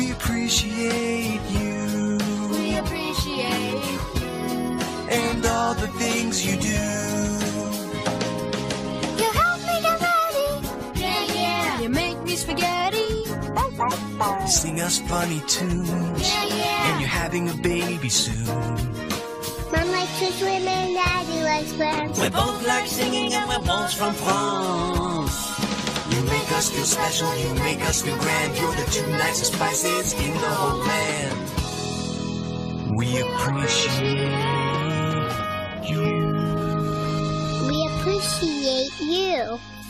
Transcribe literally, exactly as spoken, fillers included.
We appreciate you. We appreciate you. And all the things you do. You help me get ready. Yeah, yeah. You make me spaghetti. Sing us funny tunes. Yeah, yeah. And you're having a baby soon. Mom likes to swim and Daddy likes swim. We both like singing and we're both from France. You make us feel special, you make us feel grand. You're the two nicest spices in the whole land. We appreciate you. We appreciate you.